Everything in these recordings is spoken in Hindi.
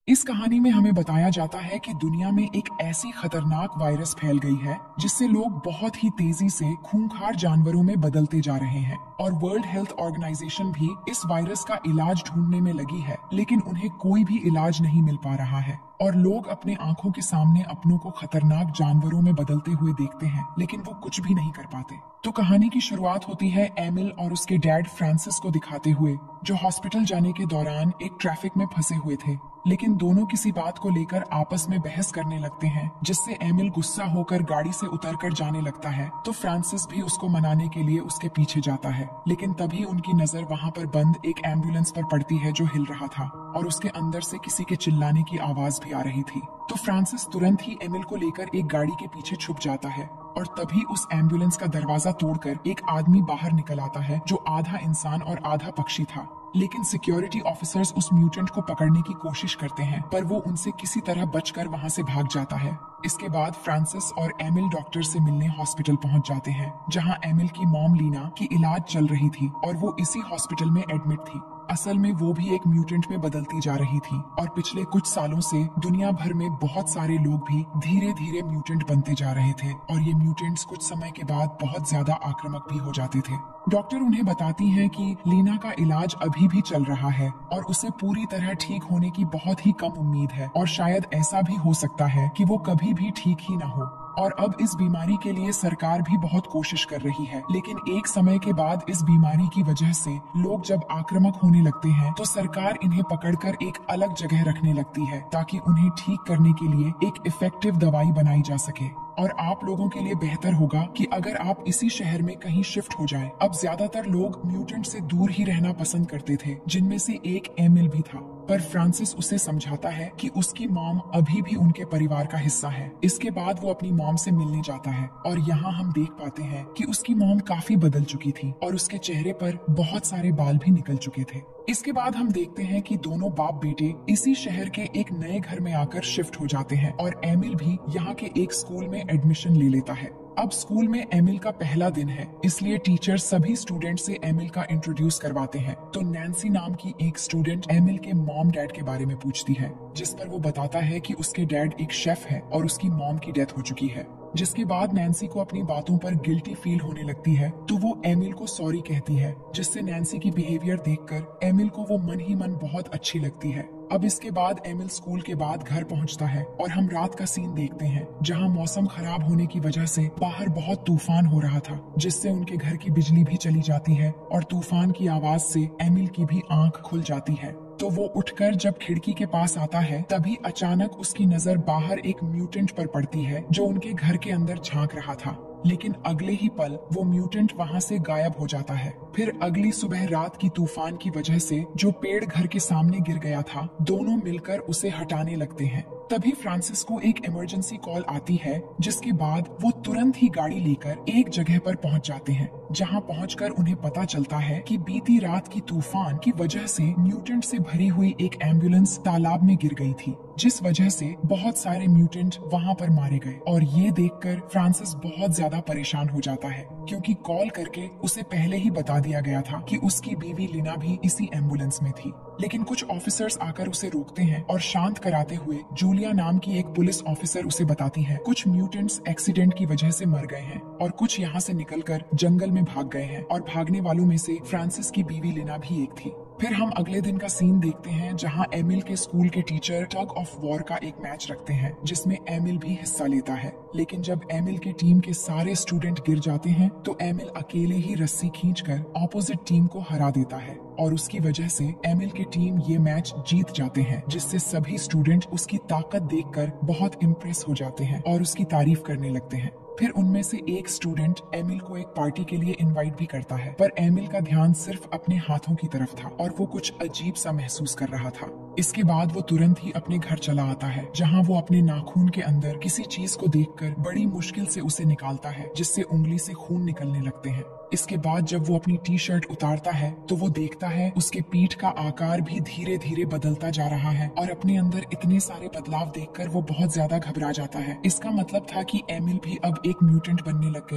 इस कहानी में हमें बताया जाता है कि दुनिया में एक ऐसी खतरनाक वायरस फैल गई है जिससे लोग बहुत ही तेजी से खूंखार जानवरों में बदलते जा रहे हैं और वर्ल्ड हेल्थ ऑर्गेनाइजेशन भी इस वायरस का इलाज ढूंढने में लगी है, लेकिन उन्हें कोई भी इलाज नहीं मिल पा रहा है और लोग अपने आंखों के सामने अपनों को खतरनाक जानवरों में बदलते हुए देखते हैं, लेकिन वो कुछ भी नहीं कर पाते। तो कहानी की शुरुआत होती है एमिल और उसके डैड फ्रांसिस को दिखाते हुए, जो हॉस्पिटल जाने के दौरान एक ट्रैफिक में फंसे हुए थे, लेकिन दोनों किसी बात को लेकर आपस में बहस करने लगते हैं, जिससे एमिल गुस्सा होकर गाड़ी से उतरकर जाने लगता है। तो फ्रांसिस भी उसको मनाने के लिए उसके पीछे जाता है, लेकिन तभी उनकी नजर वहाँ पर बंद एक एम्बुलेंस पर पड़ती है जो हिल रहा था और उसके अंदर से किसी के चिल्लाने की आवाज भी आ रही थी। तो फ्रांसिस तुरंत ही एमिल को लेकर एक गाड़ी के पीछे छुप जाता है और तभी उस एम्बुलेंस का दरवाजा तोड़कर एक आदमी बाहर निकल आता है जो आधा इंसान और आधा पक्षी था। लेकिन सिक्योरिटी ऑफिसर्स उस म्यूटेंट को पकड़ने की कोशिश करते हैं, पर वो उनसे किसी तरह बचकर वहां से भाग जाता है। इसके बाद फ्रांसिस और एमिल डॉक्टर से मिलने हॉस्पिटल पहुंच जाते हैं, जहां एमिल की मॉम लीना की इलाज चल रही थी और वो इसी हॉस्पिटल में एडमिट थी। असल में वो भी एक म्यूटेंट में बदलती जा रही थी और पिछले कुछ सालों से दुनिया भर में बहुत सारे लोग भी धीरे धीरे म्यूटेंट बनते जा रहे थे और ये म्यूटेंट्स कुछ समय के बाद बहुत ज्यादा आक्रामक भी हो जाते थे। डॉक्टर उन्हें बताती हैं कि लीना का इलाज अभी भी चल रहा है और उसे पूरी तरह ठीक होने की बहुत ही कम उम्मीद है और शायद ऐसा भी हो सकता है कि वो कभी भी ठीक ही न हो। और अब इस बीमारी के लिए सरकार भी बहुत कोशिश कर रही है, लेकिन एक समय के बाद इस बीमारी की वजह से लोग जब आक्रामक होने लगते हैं तो सरकार इन्हें पकड़कर एक अलग जगह रखने लगती है ताकि उन्हें ठीक करने के लिए एक इफेक्टिव दवाई बनाई जा सके। और आप लोगों के लिए बेहतर होगा कि अगर आप इसी शहर में कहीं शिफ्ट हो जाएं। अब ज्यादातर लोग म्यूटेंट से दूर ही रहना पसंद करते थे, जिनमें से एक एमिल भी था, पर फ्रांसिस उसे समझाता है कि उसकी मॉम अभी भी उनके परिवार का हिस्सा है। इसके बाद वो अपनी मॉम से मिलने जाता है और यहाँ हम देख पाते हैं कि उसकी मॉम काफी बदल चुकी थी और उसके चेहरे पर बहुत सारे बाल भी निकल चुके थे। इसके बाद हम देखते हैं कि दोनों बाप बेटे इसी शहर के एक नए घर में आकर शिफ्ट हो जाते हैं और एमिल भी यहाँ के एक स्कूल में एडमिशन ले लेता है। अब स्कूल में एमिल का पहला दिन है, इसलिए टीचर सभी स्टूडेंट से एमिल का इंट्रोड्यूस करवाते हैं। तो नैन्सी नाम की एक स्टूडेंट एमिल के मॉम डैड के बारे में पूछती है, जिस पर वो बताता है कि उसके डैड एक शेफ है और उसकी मॉम की डेथ हो चुकी है। जिसके बाद नैन्सी को अपनी बातों पर गिल्टी फील होने लगती है, तो वो एमिल को सॉरी कहती है, जिससे नैन्सी की बिहेवियर देखकर एमिल को वो मन ही मन बहुत अच्छी लगती है। अब इसके बाद एमिल स्कूल के बाद घर पहुंचता है और हम रात का सीन देखते हैं, जहां मौसम खराब होने की वजह से बाहर बहुत तूफान हो रहा था, जिससे उनके घर की बिजली भी चली जाती है और तूफान की आवाज से एमिल की भी आंख खुल जाती है। तो वो उठकर जब खिड़की के पास आता है, तभी अचानक उसकी नजर बाहर एक म्यूटेंट पर पड़ती है जो उनके घर के अंदर झांक रहा था, लेकिन अगले ही पल वो म्यूटेंट वहाँ से गायब हो जाता है। फिर अगली सुबह रात की तूफान की वजह से जो पेड़ घर के सामने गिर गया था, दोनों मिलकर उसे हटाने लगते हैं। तभी फ्रांसिस को एक इमरजेंसी कॉल आती है, जिसके बाद वो तुरंत ही गाड़ी लेकर एक जगह पर पहुंच जाते हैं, जहां पहुंचकर उन्हें पता चलता है कि बीती रात की तूफान की वजह से म्यूटेंट से भरी हुई एक एम्बुलेंस तालाब में गिर गई थी, जिस वजह से बहुत सारे म्यूटेंट वहां पर मारे गए। और ये देखकर फ्रांसिस बहुत ज्यादा परेशान हो जाता है, क्योंकि कॉल करके उसे पहले ही बता दिया गया था कि उसकी बीवी लीना भी इसी एम्बुलेंस में थी। लेकिन कुछ ऑफिसर्स आकर उसे रोकते हैं और शांत कराते हुए जूलिया नाम की एक पुलिस ऑफिसर उसे बताती है, कुछ म्यूटेंट्स एक्सीडेंट की वजह से मर गए हैं और कुछ यहाँ से निकलकर जंगल में भाग गए हैं, और भागने वालों में से फ्रांसिस की बीवी लीना भी एक थी। फिर हम अगले दिन का सीन देखते हैं, जहां एमिल के स्कूल के टीचर टग ऑफ वॉर का एक मैच रखते हैं, जिसमें एमिल भी हिस्सा लेता है। लेकिन जब एमिल के टीम के सारे स्टूडेंट गिर जाते हैं, तो एमिल अकेले ही रस्सी खींचकर ऑपोजिट टीम को हरा देता है और उसकी वजह से एमिल की टीम ये मैच जीत जाते हैं, जिससे सभी स्टूडेंट उसकी ताकत देखकर बहुत इम्प्रेस हो जाते हैं और उसकी तारीफ करने लगते हैं। फिर उनमें से एक स्टूडेंट एमिल को एक पार्टी के लिए इनवाइट भी करता है, पर एमिल का ध्यान सिर्फ अपने हाथों की तरफ था और वो कुछ अजीब सा महसूस कर रहा था। इसके बाद वो तुरंत ही अपने घर चला आता है, जहां वो अपने नाखून के अंदर किसी चीज को देखकर बड़ी मुश्किल से उसे निकालता है, जिससे उंगली से खून निकलने लगते हैं। इसके बाद जब वो अपनी टी शर्ट उतारता है, तो वो देखता है उसके पीठ का आकार भी धीरे धीरे बदलता जा रहा है और अपने अंदर इतने सारे बदलाव देखकर वो बहुत ज्यादा घबरा जाता है। इसका मतलब था कि एमिल भी अब एक म्यूटेंट बनने लग गया है।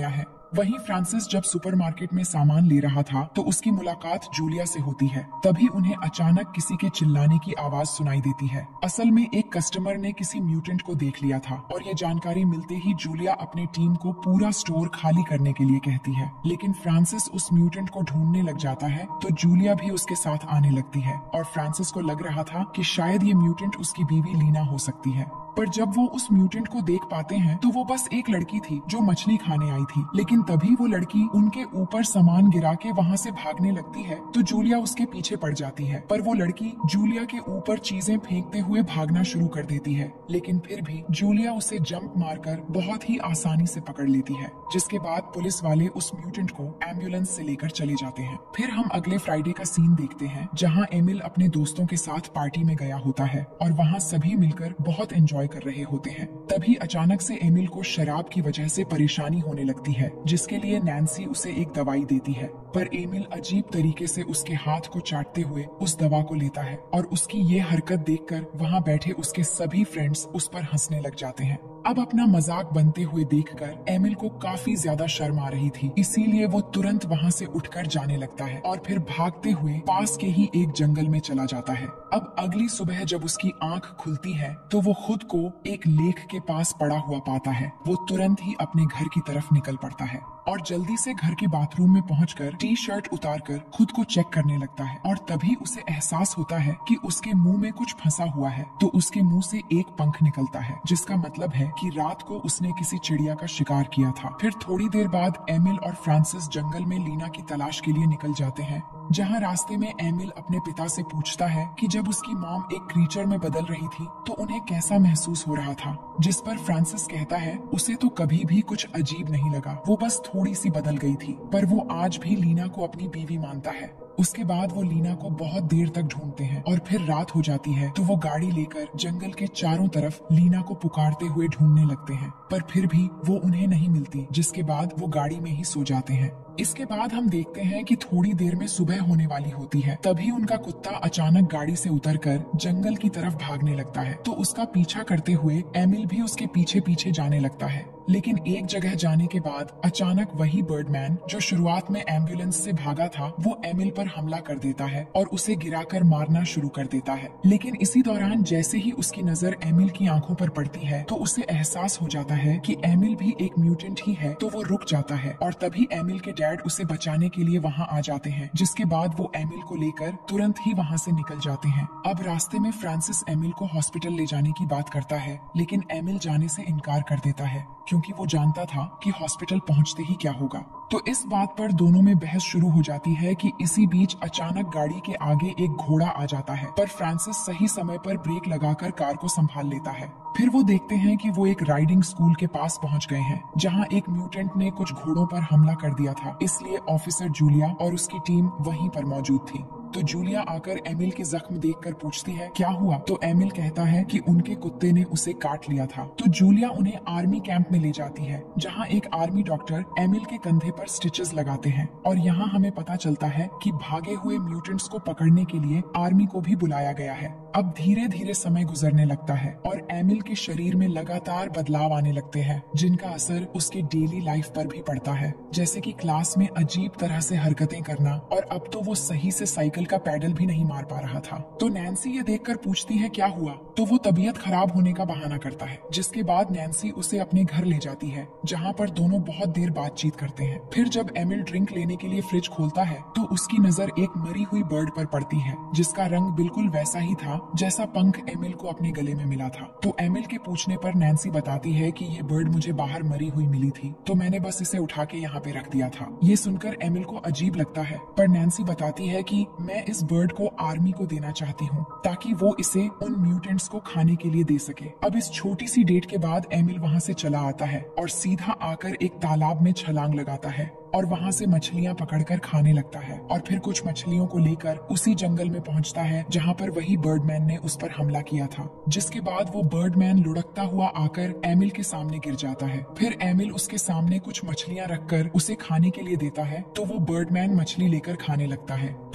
वहीं फ्रांसिस जब सुपरमार्केट में सामान ले रहा था तो उसकी मुलाकात जूलिया से होती है। तभी उन्हें अचानक किसी के चिल्लाने की आवाज सुनाई देती है। असल में एक कस्टमर ने किसी म्यूटेंट को देख लिया था और ये जानकारी मिलते ही जूलिया अपनी टीम को पूरा स्टोर खाली करने के लिए कहती है। लेकिन फ्रांसिस उस म्यूटेंट को ढूंढने लग जाता है तो जूलिया भी उसके साथ आने लगती है और फ्रांसिस को लग रहा था कि शायद ये म्यूटेंट उसकी बीवी लीना हो सकती है। पर जब वो उस म्यूटेंट को देख पाते हैं तो वो बस एक लड़की थी जो मछली खाने आई थी। लेकिन तभी वो लड़की उनके ऊपर सामान गिरा के वहाँ से भागने लगती है तो जूलिया उसके पीछे पड़ जाती है। पर वो लड़की जूलिया के ऊपर चीजें फेंकते हुए भागना शुरू कर देती है। लेकिन फिर भी जूलिया उसे जंप मारकर बहुत ही आसानी से पकड़ लेती है, जिसके बाद पुलिस वाले उस म्यूटेंट को एम्बुलेंस से लेकर चले जाते हैं। फिर हम अगले फ्राइडे का सीन देखते हैं जहाँ एमिल अपने दोस्तों के साथ पार्टी में गया होता है और वहाँ सभी मिलकर बहुत एंजॉय कर रहे होते हैं। तभी अचानक से एमिल को शराब की वजह से परेशानी होने लगती है, जिसके लिए नैन्सी उसे एक दवाई देती है। पर एमिल अजीब तरीके से उसके हाथ को चाटते हुए उस दवा को लेता है और उसकी ये हरकत देखकर वहाँ बैठे उसके सभी फ्रेंड्स उस पर हंसने लग जाते हैं। अब अपना मजाक बनते हुए देखकर एमिल को काफी ज्यादा शर्म आ रही थी, इसीलिए वो तुरंत वहाँ से उठकर जाने लगता है और फिर भागते हुए पास के ही एक जंगल में चला जाता है। अब अगली सुबह जब उसकी आंख खुलती है तो वो खुद को एक लेक के पास पड़ा हुआ पाता है। वो तुरंत ही अपने घर की तरफ निकल पड़ता है और जल्दी से घर के बाथरूम में पहुंचकर टी शर्ट उतारकर खुद को चेक करने लगता है और तभी उसे एहसास होता है कि उसके मुंह में कुछ फंसा हुआ है। तो उसके मुंह से एक पंख निकलता है, जिसका मतलब है कि रात को उसने किसी चिड़िया का शिकार किया था। फिर थोड़ी देर बाद एमिल और फ्रांसिस जंगल में लीना की तलाश के लिए निकल जाते हैं, जहाँ रास्ते में एमिल अपने पिता से पूछता है कि जब उसकी मॉम एक क्रीचर में बदल रही थी तो उन्हें कैसा महसूस हो रहा था, जिस पर फ्रांसिस कहता है उसे तो कभी भी कुछ अजीब नहीं लगा, वो बस थोड़ी सी बदल गई थी। पर वो आज भी लीना को अपनी बीवी मानता है। उसके बाद वो लीना को बहुत देर तक ढूंढते हैं और फिर रात हो जाती है तो वो गाड़ी लेकर जंगल के चारों तरफ लीना को पुकारते हुए ढूंढने लगते हैं, पर फिर भी वो उन्हें नहीं मिलती, जिसके बाद वो गाड़ी में ही सो जाते हैं। इसके बाद हम देखते हैं कि थोड़ी देर में सुबह होने वाली होती है। तभी उनका कुत्ता अचानक गाड़ी से उतरकर जंगल की तरफ भागने लगता है तो उसका पीछा करते हुए एमिल भी उसके पीछे पीछे जाने लगता है। लेकिन एक जगह जाने के बाद अचानक वही बर्डमैन जो शुरुआत में एम्बुलेंस से भागा था वो एमिल पर हमला कर देता है और उसे गिराकर मारना शुरू कर देता है। लेकिन इसी दौरान जैसे ही उसकी नजर एमिल की आंखों पर पड़ती है तो उसे एहसास हो जाता है कि एमिल भी एक म्यूटेंट ही है, तो वो रुक जाता है और तभी एमिल के डैड उसे बचाने के लिए वहाँ आ जाते हैं, जिसके बाद वो एमिल को लेकर तुरंत ही वहाँ से निकल जाते हैं। अब रास्ते में फ्रांसिस एमिल को हॉस्पिटल ले जाने की बात करता है, लेकिन एमिल जाने से इनकार कर देता है क्योंकि वो जानता था कि हॉस्पिटल पहुंचते ही क्या होगा। तो इस बात पर दोनों में बहस शुरू हो जाती है कि इसी बीच अचानक गाड़ी के आगे एक घोड़ा आ जाता है, पर फ्रांसिस सही समय पर ब्रेक लगाकर कार को संभाल लेता है। फिर वो देखते हैं कि वो एक राइडिंग स्कूल के पास पहुंच गए हैं, जहां एक म्यूटेंट ने कुछ घोड़ों पर हमला कर दिया था, इसलिए ऑफिसर जूलिया और उसकी टीम वहीं पर मौजूद थी। तो जूलिया आकर एमिल के जख्म देखकर पूछती है क्या हुआ, तो एमिल कहता है कि उनके कुत्ते ने उसे काट लिया था। तो जूलिया उन्हें आर्मी कैंप में ले जाती है, जहां एक आर्मी डॉक्टर एमिल के कंधे पर स्टिचेस लगाते हैं और यहाँ हमें पता चलता है कि भागे हुए म्यूटेंट्स को पकड़ने के लिए आर्मी को भी बुलाया गया है। अब धीरे धीरे समय गुजरने लगता है और एमिल के शरीर में लगातार बदलाव आने लगते हैं, जिनका असर उसके डेली लाइफ पर भी पड़ता है, जैसे कि क्लास में अजीब तरह से हरकतें करना और अब तो वो सही से साइकिल का पैडल भी नहीं मार पा रहा था। तो नैन्सी ये देखकर पूछती है क्या हुआ, तो वो तबीयत खराब होने का बहाना करता है, जिसके बाद नैन्सी उसे अपने घर ले जाती है, जहाँ पर दोनों बहुत देर बातचीत करते हैं। फिर जब एमिल ड्रिंक लेने के लिए फ्रिज खोलता है तो उसकी नजर एक मरी हुई बर्ड पर पड़ती है, जिसका रंग बिल्कुल वैसा ही था जैसा पंख एमिल को अपने गले में मिला था। तो एमिल के पूछने पर नैन्सी बताती है कि ये बर्ड मुझे बाहर मरी हुई मिली थी, तो मैंने बस इसे उठा के यहाँ पे रख दिया था। ये सुनकर एमिल को अजीब लगता है, पर नैन्सी बताती है कि मैं इस बर्ड को आर्मी को देना चाहती हूँ ताकि वो इसे उन म्यूटेंट्स को खाने के लिए दे सके। अब इस छोटी सी डेट के बाद एमिल वहाँ से चला आता है और सीधा आकर एक तालाब में छलांग लगाता है और वहाँ से मछलियाँ पकड़कर खाने लगता है और फिर कुछ मछलियों को लेकर उसी जंगल में पहुँचता है जहाँ पर वही बर्डमैन ने उस पर हमला किया था, जिसके बाद वो बर्डमैन लुढ़कता हुआ आकर एमिल के सामने गिर जाता है। फिर एमिल उसके सामने कुछ मछलियाँ रखकर उसे खाने के लिए देता है, तो वो बर्डमैन मछली लेकर खाने लगता है। फिर एमिल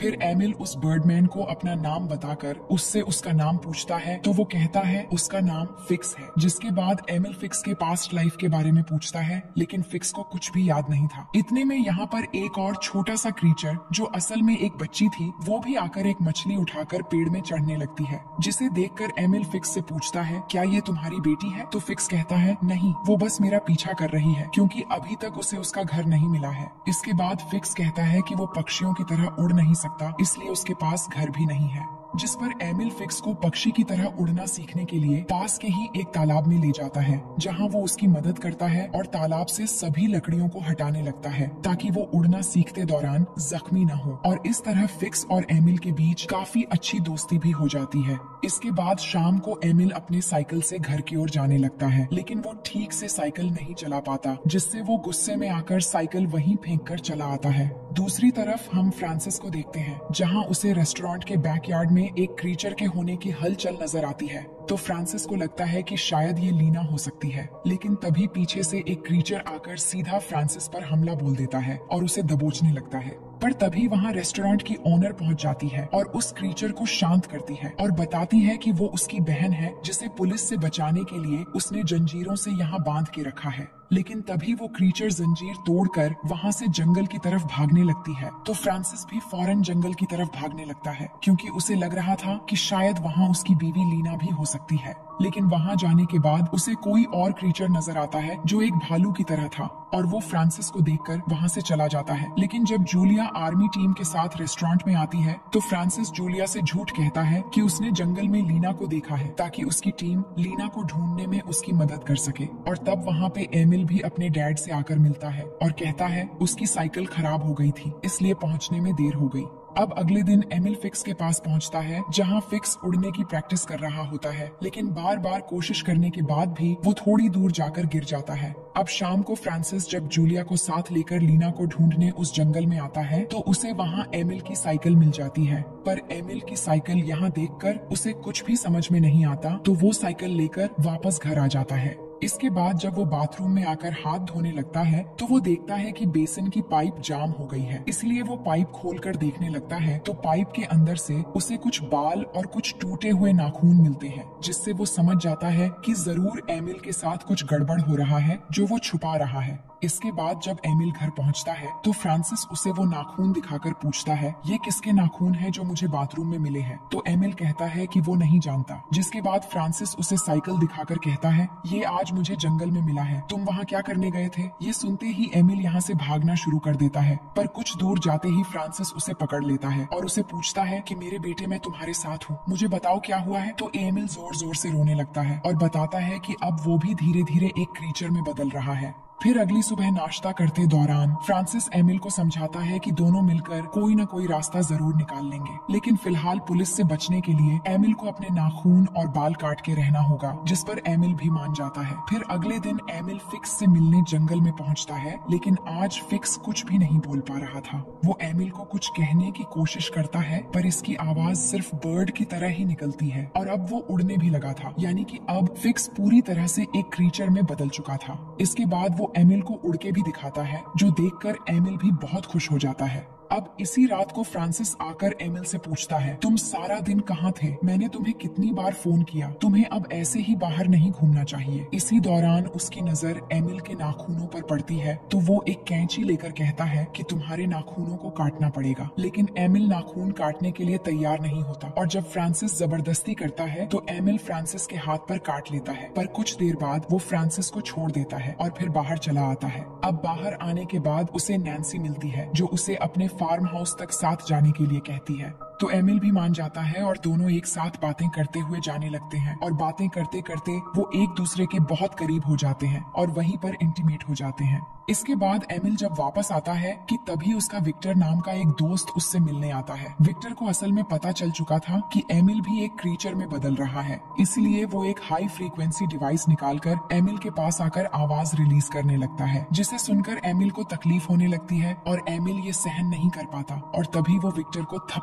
एमिल उस बर्डमैन को अपना नाम बताकर उससे उसका नाम पूछता है तो वो कहता है उसका नाम फिक्स है। जिसके बाद एमिल फिक्स के पास्ट लाइफ के बारे में पूछता है, लेकिन फिक्स को कुछ भी याद नहीं था। इतने में यहाँ पर एक और छोटा सा क्रीचर जो असल में एक बच्ची थी, वो भी आकर एक मछली उठाकर पेड़ में चढ़ने लगती है, जिसे देखकर एमिल फिक्स से पूछता है, क्या ये तुम्हारी बेटी है? तो फिक्स कहता है, नहीं, वो बस मेरा पीछा कर रही है, क्योंकि अभी तक उसे उसका घर नहीं मिला है। इसके बाद फिक्स कहता है कि वो पक्षियों की तरह उड़ नहीं सकता, इसलिए उसके पास घर भी नहीं है। जिस पर एमिल फिक्स को पक्षी की तरह उड़ना सीखने के लिए पास के ही एक तालाब में ले जाता है, जहां वो उसकी मदद करता है और तालाब से सभी लकड़ियों को हटाने लगता है ताकि वो उड़ना सीखते दौरान जख्मी न हो। और इस तरह फिक्स और एमिल के बीच काफी अच्छी दोस्ती भी हो जाती है। इसके बाद शाम को एमिल अपने साइकिल से घर की ओर जाने लगता है, लेकिन वो ठीक से साइकिल नहीं चला पाता, जिससे वो गुस्से में आकर साइकिल वहीं फेंक कर चला आता है। दूसरी तरफ हम फ्रांसिस को देखते हैं, जहां उसे रेस्टोरेंट के बैकयार्ड में एक क्रीचर के होने की हलचल नजर आती है। तो फ्रांसिस को लगता है कि शायद ये लीना हो सकती है, लेकिन तभी पीछे से एक क्रीचर आकर सीधा फ्रांसिस पर हमला बोल देता है और उसे दबोचने लगता है। पर तभी वहाँ रेस्टोरेंट की ओनर पहुँच जाती है और उस क्रीचर को शांत करती है और बताती है कि वो उसकी बहन है, जिसे पुलिस से बचाने के लिए उसने जंजीरों से यहाँ बांध के रखा है। लेकिन तभी वो क्रीचर जंजीर तोड़कर वहाँ से जंगल की तरफ भागने लगती है। तो फ्रांसिस भी फौरन जंगल की तरफ भागने लगता है, क्योंकि उसे लग रहा था कि शायद वहाँ उसकी बीवी लीना भी हो सकती है। लेकिन वहाँ जाने के बाद उसे कोई और क्रीचर नजर आता है जो एक भालू की तरह था, और वो फ्रांसिस को देखकर वहाँ से चला जाता है। लेकिन जब जूलिया आर्मी टीम के साथ रेस्टोरेंट में आती है तो फ्रांसिस जूलिया से झूठ कहता है कि उसने जंगल में लीना को देखा है, ताकि उसकी टीम लीना को ढूंढने में उसकी मदद कर सके। और तब वहाँ पे एमिल भी अपने डैड से आकर मिलता है और कहता है उसकी साइकिल खराब हो गई थी, इसलिए पहुँचने में देर हो गई। अब अगले दिन एमिल फिक्स के पास पहुंचता है, जहां फिक्स उड़ने की प्रैक्टिस कर रहा होता है, लेकिन बार बार कोशिश करने के बाद भी वो थोड़ी दूर जाकर गिर जाता है। अब शाम को फ्रांसिस जब जूलिया को साथ लेकर लीना को ढूंढने उस जंगल में आता है तो उसे वहां एमिल की साइकिल मिल जाती है। पर एमिल की साइकिल यहाँ देखकर उसे कुछ भी समझ में नहीं आता, तो वो साइकिल लेकर वापस घर आ जाता है। इसके बाद जब वो बाथरूम में आकर हाथ धोने लगता है तो वो देखता है कि बेसिन की पाइप जाम हो गई है, इसलिए वो पाइप खोलकर देखने लगता है तो पाइप के अंदर से उसे कुछ बाल और कुछ टूटे हुए नाखून मिलते हैं, जिससे वो समझ जाता है कि जरूर एमिल के साथ कुछ गड़बड़ हो रहा है जो वो छुपा रहा है। इसके बाद जब एमिल घर पहुंचता है तो फ्रांसिस उसे वो नाखून दिखाकर पूछता है, ये किसके नाखून है जो मुझे बाथरूम में मिले हैं? तो एमिल कहता है कि वो नहीं जानता। जिसके बाद फ्रांसिस उसे साइकिल दिखाकर कहता है, ये आज मुझे जंगल में मिला है, तुम वहाँ क्या करने गए थे? ये सुनते ही एमिल यहाँ से भागना शुरू कर देता है, पर कुछ दूर जाते ही फ्रांसिस उसे पकड़ लेता है और उसे पूछता है कि मेरे बेटे, मैं तुम्हारे साथ हूँ, मुझे बताओ क्या हुआ है? तो एमिल जोर जोर से रोने लगता है और बताता है कि अब वो भी धीरे धीरे एक क्रीचर में बदल रहा है। फिर अगली सुबह नाश्ता करते दौरान फ्रांसिस एमिल को समझाता है कि दोनों मिलकर कोई न कोई रास्ता जरूर निकाल लेंगे, लेकिन फिलहाल पुलिस से बचने के लिए एमिल को अपने नाखून और बाल काट के रहना होगा, जिस पर एमिल भी मान जाता है। फिर अगले दिन एमिल फिक्स से मिलने जंगल में पहुंचता है, लेकिन आज फिक्स कुछ भी नहीं बोल पा रहा था। वो एमिल को कुछ कहने की कोशिश करता है, पर इसकी आवाज सिर्फ बर्ड की तरह ही निकलती है और अब वो उड़ने भी लगा था, यानी कि अब फिक्स पूरी तरह से एक क्रीचर में बदल चुका था। इसके बाद वो एमिल को उड़ के भी दिखाता है, जो देखकर एमिल भी बहुत खुश हो जाता है। अब इसी रात को फ्रांसिस आकर एमिल से पूछता है, तुम सारा दिन कहाँ थे? मैंने तुम्हें कितनी बार फोन किया, तुम्हें अब ऐसे ही बाहर नहीं घूमना चाहिए। इसी दौरान उसकी नजर एमिल के नाखूनों पर पड़ती है, तो वो एक कैंची लेकर कहता है कि तुम्हारे नाखूनों को काटना पड़ेगा। लेकिन एमिल नाखून काटने के लिए तैयार नहीं होता और जब फ्रांसिस जबरदस्ती करता है तो एमिल फ्रांसिस के हाथ पर काट लेता है, पर कुछ देर बाद वो फ्रांसिस को छोड़ देता है और फिर बाहर चला आता है। अब बाहर आने के बाद उसे नैन्सी मिलती है, जो उसे अपने फार्म हाउस तक साथ जाने के लिए कहती है। तो एमिल भी मान जाता है और दोनों एक साथ बातें करते हुए जाने लगते हैं और बातें करते करते वो एक दूसरे के बहुत करीब हो जाते हैं और वहीं पर इंटीमेट हो जाते हैं। इसके बाद एमिल जब वापस आता है कि तभी उसका विक्टर नाम का एक दोस्त उससे मिलने आता है। विक्टर को असल में पता चल चुका था कि एमिल भी एक क्रीचर में बदल रहा है, इसलिए वो एक हाई फ्रीक्वेंसी डिवाइस निकालकर एमिल के पास आकर आवाज रिलीज करने लगता है, जिसे सुनकर एमिल को तकलीफ होने लगती है और एमिल ये सहन नहीं कर पाता और तभी वो विक्टर को थप्पड़ मार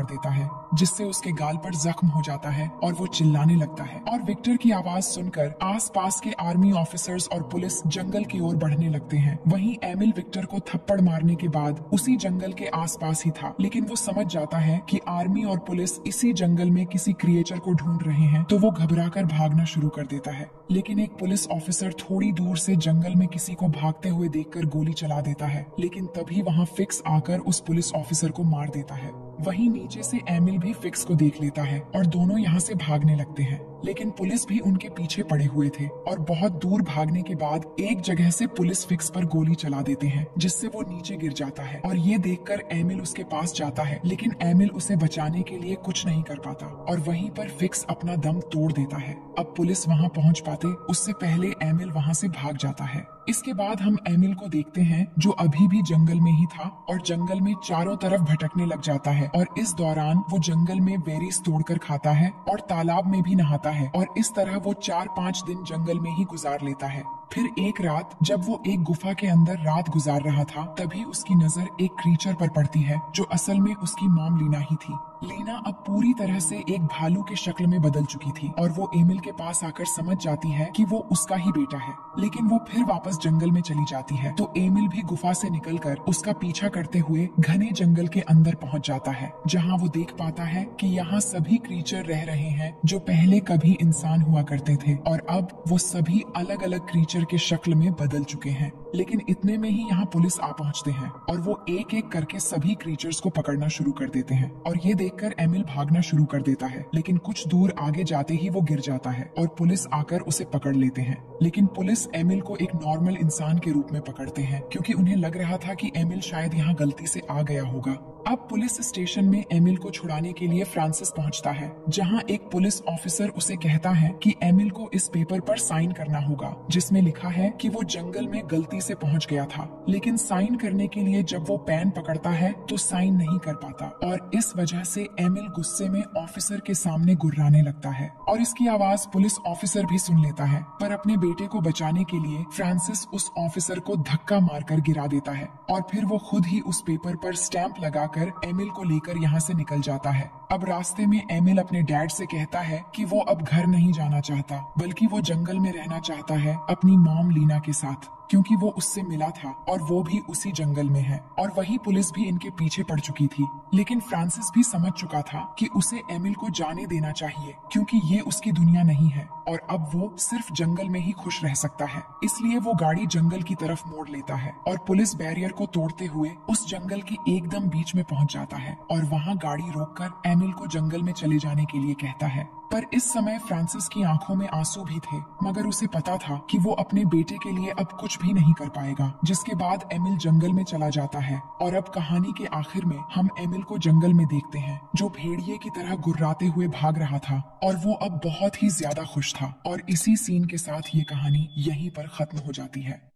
मार देता है, जिससे उसके गाल पर जख्म हो जाता है और वो चिल्लाने लगता है। और विक्टर की आवाज सुनकर आसपास के आर्मी ऑफिसर्स और पुलिस जंगल की ओर बढ़ने लगते हैं। वहीं एमिल विक्टर को थप्पड़ मारने के बाद उसी जंगल के आसपास ही था, लेकिन वो समझ जाता है कि आर्मी और पुलिस इसी जंगल में किसी क्रिएचर को ढूंढ रहे हैं, तो वो घबराकर भागना शुरू कर देता है। लेकिन एक पुलिस ऑफिसर थोड़ी दूर से जंगल में किसी को भागते हुए देखकर गोली चला देता है, लेकिन तभी वहाँ फिक्स आकर उस पुलिस ऑफिसर को मार देता है। वहीं नीचे से एमिल भी फिक्स को देख लेता है और दोनों यहाँ से भागने लगते हैं, लेकिन पुलिस भी उनके पीछे पड़े हुए थे और बहुत दूर भागने के बाद एक जगह से पुलिस फिक्स पर गोली चला देते हैं, जिससे वो नीचे गिर जाता है। और ये देखकर एमिल उसके पास जाता है, लेकिन एमिल उसे बचाने के लिए कुछ नहीं कर पाता और वहीं पर फिक्स अपना दम तोड़ देता है। अब पुलिस वहाँ पहुँच पाते उससे पहले एमिल वहाँ से भाग जाता है। इसके बाद हम एमिल को देखते हैं, जो अभी भी जंगल में ही था और जंगल में चारों तरफ भटकने लग जाता है। और इस दौरान वो जंगल में बेरीज तोड़कर खाता है और तालाब में भी नहाता है और इस तरह वो 4-5 दिन जंगल में ही गुजार लेता है। फिर एक रात जब वो एक गुफा के अंदर रात गुजार रहा था, तभी उसकी नजर एक क्रीचर पर पड़ती है, जो असल में उसकी मॉम लीना ही थी। लीना अब पूरी तरह से एक भालू के शक्ल में बदल चुकी थी और वो एमिल के पास आकर समझ जाती है कि वो उसका ही बेटा है, लेकिन वो फिर वापस जंगल में चली जाती है। तो एमिल भी गुफा से निकलकर उसका पीछा करते हुए घने जंगल के अंदर पहुंच जाता है, जहां वो देख पाता है कि यहाँ सभी क्रीचर रह रहे हैं जो पहले कभी इंसान हुआ करते थे और अब वो सभी अलग अलग क्रीचर के शक्ल में बदल चुके हैं। लेकिन इतने में ही यहाँ पुलिस आ पहुँचते हैं और वो एक एक करके सभी क्रीचर्स को पकड़ना शुरू कर देते हैं। और ये देखकर एमिल भागना शुरू कर देता है, लेकिन कुछ दूर आगे जाते ही वो गिर जाता है और पुलिस आकर उसे पकड़ लेते हैं। लेकिन पुलिस एमिल को एक नॉर्मल इंसान के रूप में पकड़ते हैं, क्योंकि उन्हें लग रहा था कि एमिल शायद यहाँ गलती से आ गया होगा। अब पुलिस स्टेशन में एमिल को छुड़ाने के लिए फ्रांसिस पहुंचता है, जहां एक पुलिस ऑफिसर उसे कहता है कि एमिल को इस पेपर पर साइन करना होगा, जिसमें लिखा है कि वो जंगल में गलती से पहुंच गया था, लेकिन साइन करने के लिए जब वो पेन पकड़ता है तो साइन नहीं कर पाता और इस वजह से एमिल गुस्से में ऑफिसर के सामने गुर्राने लगता है। और इसकी आवाज पुलिस ऑफिसर भी सुन लेता है, पर अपने बेटे को बचाने के लिए फ्रांसिस उस ऑफिसर को धक्का मारकर गिरा देता है और फिर वो खुद ही उस पेपर पर स्टैंप लगाकर एमिल को लेकर यहाँ से निकल जाता है। अब रास्ते में एमिल अपने डैड से कहता है कि वो अब घर नहीं जाना चाहता, बल्कि वो जंगल में रहना चाहता है अपनी मॉम लीना के साथ, क्योंकि वो उससे मिला था और वो भी उसी जंगल में है। और वही पुलिस भी इनके पीछे पड़ चुकी थी, लेकिन फ्रांसिस भी समझ चुका था कि उसे एमिल को जाने देना चाहिए, क्योंकि ये उसकी दुनिया नहीं है और अब वो सिर्फ जंगल में ही खुश रह सकता है। इसलिए वो गाड़ी जंगल की तरफ मोड़ लेता है और पुलिस बैरियर को तोड़ते हुए उस जंगल के एकदम बीच में पहुंच जाता है और वहाँ गाड़ी रोककर एमिल को जंगल में चले जाने के लिए कहता है। पर इस समय फ्रांसिस की आंखों में आंसू भी थे, मगर उसे पता था कि वो अपने बेटे के लिए अब कुछ भी नहीं कर पाएगा। जिसके बाद एमिल जंगल में चला जाता है और अब कहानी के आखिर में हम एमिल को जंगल में देखते हैं, जो भेड़िए की तरह गुर्राते हुए भाग रहा था और वो अब बहुत ही ज्यादा खुश था। और इसी सीन के साथ ये कहानी यहीं पर खत्म हो जाती है।